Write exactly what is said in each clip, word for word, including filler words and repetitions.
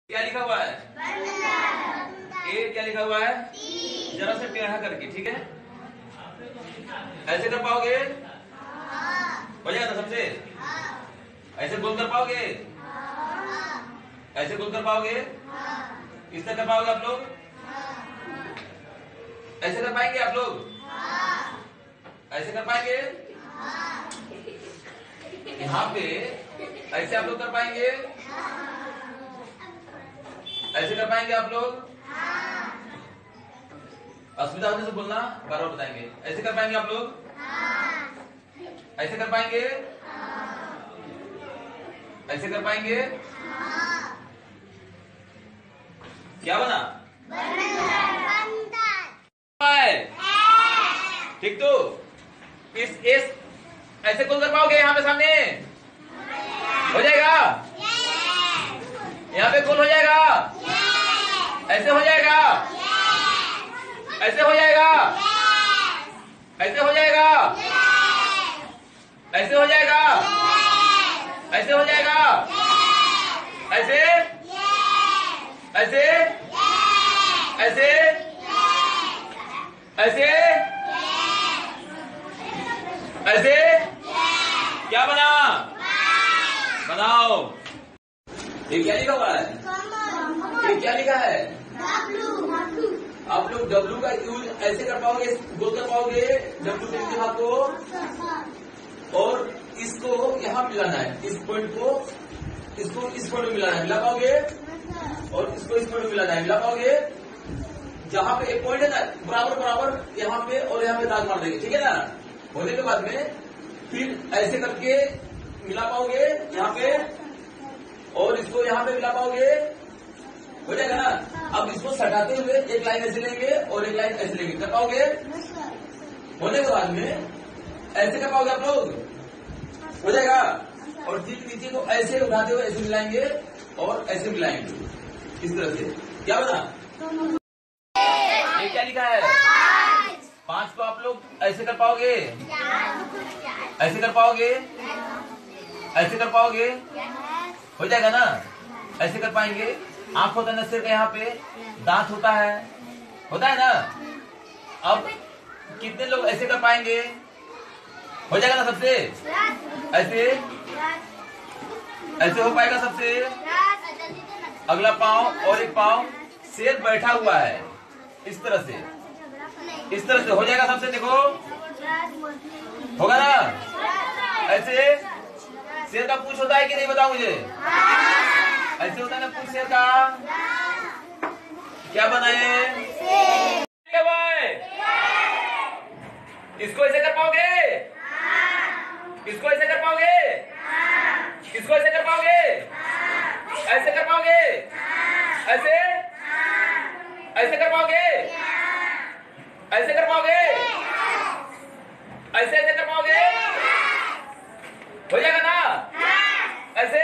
क्या लिखा हुआ है? ए क्या लिखा हुआ है? जरा से टेढ़ा करके, ठीक है? ऐसे कर पाओगे? हो जाएगा ना सबसे? ऐसे गोल कर पाओगे? ऐसे गोल कर पाओगे? इस तरह कर पाओगे आप लोग? ऐसे कर पाएंगे आप लोग? ऐसे कर पाएंगे? यहाँ पे ऐसे आप लोग कर पाएंगे? ऐसे कर पाएंगे आप लोग? अस्मिता से बोलना, बार बार बताएंगे। ऐसे कर पाएंगे आप लोग? ऐसे कर पाएंगे? ऐसे कर पाएंगे? क्या बना? ठीक, तो इस इस ऐसे कौन कर पाओगे? यहाँ पे सामने हो जाएगा, यहाँ पे गोल हो जाएगा, ऐसे हो जाएगा, ऐसे हो जाएगा, ऐसे हो जाएगा, ऐसे हो जाएगा, ऐसे हो जाएगा, ऐसे ऐसे ऐसे ऐसे ऐसे क्या बना? बनाओ। ये क्या लिखा हुआ है? ये क्या लिखा है? आप लोग डब्लू का यूज ऐसे कर पाओगे, गोल कर पाओगे डब्लू के हाथ को, और इसको यहाँ मिलाना है, इस पॉइंट को इसको इस पॉइंट में मिलाना है, मिला पाओगे? और इसको इस पॉइंट में मिलाना है, मिला पाओगे? जहाँ पे एक पॉइंट है ना, बराबर बराबर यहाँ पे और यहाँ पे दाग मार देंगे, ठीक है ना? होने के बाद में फिर ऐसे करके मिला पाओगे यहाँ पे, और इसको यहाँ पे मिला पाओगे, हो जाएगा ना? अब इसको सटाते हुए एक लाइन ऐसे लेंगे और एक लाइन ऐसे लेंगे, कर पाओगे? होने के बाद में ऐसे कर पाओगे आप लोग? हो जाएगा। और ठीक नीचे को ऐसे उठाते हुए ऐसे मिलाएंगे और ऐसे मिलाएंगे, इस तरह से। क्या बना? ये क्या लिखा है? पांच को आप लोग ऐसे कर पाओगे? ऐसे कर पाओगे? ऐसे कर पाओगे? हो जाएगा ना? ऐसे कर पाएंगे। आंख होता है ना सिर का, यहाँ पे दांत होता है, होता है ना? अब कितने लोग ऐसे कर पाएंगे? हो जाएगा ना सबसे? ऐसे ऐसे हो पाएगा सबसे? अगला पांव और एक पांव शेर बैठा हुआ है, इस तरह से, इस तरह से हो जाएगा सबसे। देखो, होगा ना? ऐसे शेर का पूंछ होता है कि नहीं, बताओ मुझे। ऐसे होता है ना पूंछ शेर का? क्या बनाए? इसको ऐसे कर पाओगे? इसको ऐसे कर पाओगे? इसको ऐसे कर पाओगे? ऐसे कर पाओगे? ऐसे ऐसे कर पाओगे? ऐसे कर पाओगे? ऐसे ऐसे कर पाओगे? हो जाएगा ना? ऐसे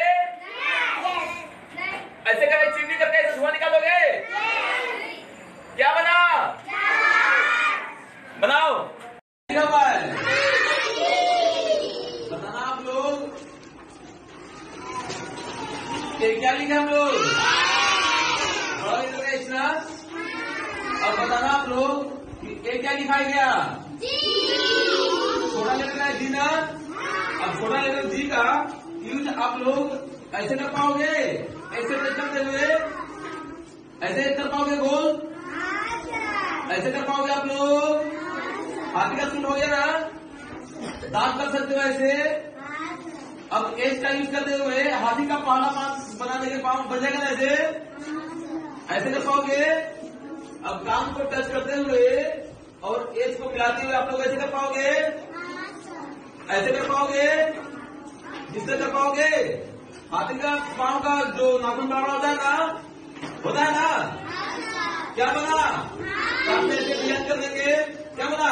ऐसे करके चिमनी करके ऐसे धुआं निकालोगे? क्या बना? बनाओ। बताना आप लोग, ये क्या लिखा हम लोग? और बताना आप लोग कि ये क्या लिखा गया? छोटा लेटर है जी ना? अब छोटा लेटर जी का यूज आप लोग ऐसे कर पाओगे? ऐसे करते हुए ऐसे कर पाओगे गोल? ऐसे कर पाओगे आप लोग? हाथी का सूट हो गया ना? दांत कर सकते हो ऐसे। अब एज का यूज करते हुए हाथी का पहला पांव बना देंगे, पांव बन जाएगा ना ऐसे? ऐसे कर पाओगे? अब कान को टच करते हुए और एज को मिलाते हुए आप लोग ऐसे कर पाओगे? ऐसे कर पाओगे? जिससे कर पाओगे? हाथी का पांव का जो नाखून बड़ा होता है ना, होता है ना? क्या बना? कान में ऐसे रिएक्ट कर देंगे, क्या बना?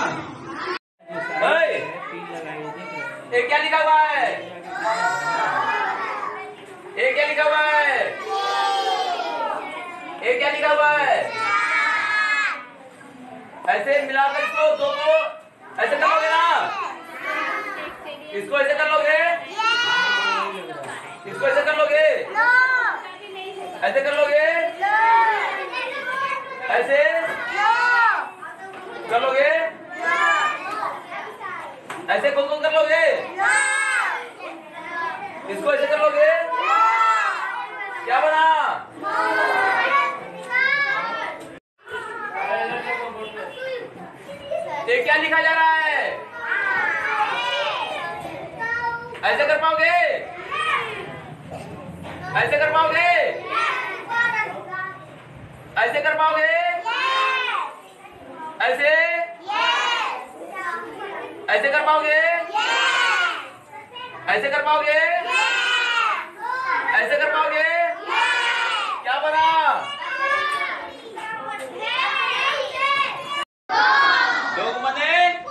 ये क्या लिखा हुआ है? ये क्या लिखा हुआ है? ये क्या लिखा हुआ है? ऐसे मिलाकर इसको दो को ऐसे कर लोगे ना? इसको ऐसे कर लोगे? इसको ऐसे कर लोगे? ऐसे कर लोगे? ऐसे कर लोगे, ऐसे कौन कौन कर लोगे, इसको ऐसे कर लोगे, क्या बना, ये क्या लिखा जा रहा है, ऐसे कर पाओगे, ऐसे कर पाओगे, ऐसे कर पाओगे, ऐसे ऐसे कर पाओगे, ऐसे कर पाओगे, ऐसे कर पाओगे, क्या बना, लोग बने,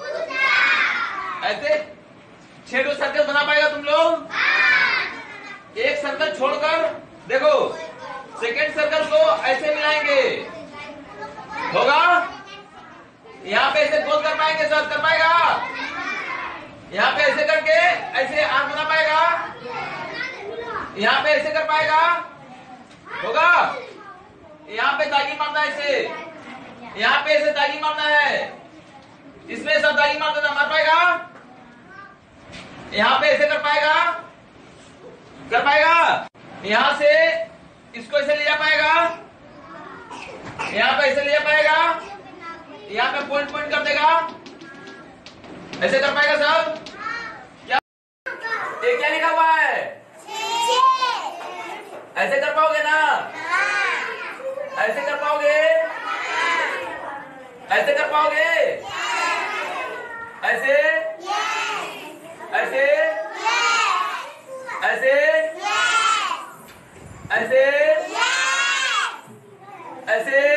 ऐसे छह दो सर्कल बना पाएगा तुम लोग, एक सर्कल छोड़कर देखो, सेकेंड सर्कल को ऐसे मिलाएंगे, होगा, यहाँ पे ऐसे गोल कर पाएंगे, सर कर पाएगा, यहाँ पे ऐसे करके ऐसे आंख बना पाएगा, यहाँ पे ऐसे कर पाएगा, होगा, यहाँ पे दागी मारना है, ऐसे यहाँ पे ऐसे दागी मारना है, इसमें सब दागी मार देना, मार पाएगा, यहाँ पे ऐसे कर पाएगा, कर पाएगा, यहाँ से इसको ऐसे ले जा पाएगा, यहाँ पे ऐसे ले जा पाएगा, यहाँ पे पॉइंट पॉइंट कर देगा, ऐसे कर पाएगा सब, क्या ये क्या लिखा हुआ है, ऐसे कर पाओगे ना, ऐसे कर पाओगे, ऐसे कर पाओगे, ऐसे ऐसे ऐसे ऐसे ऐसे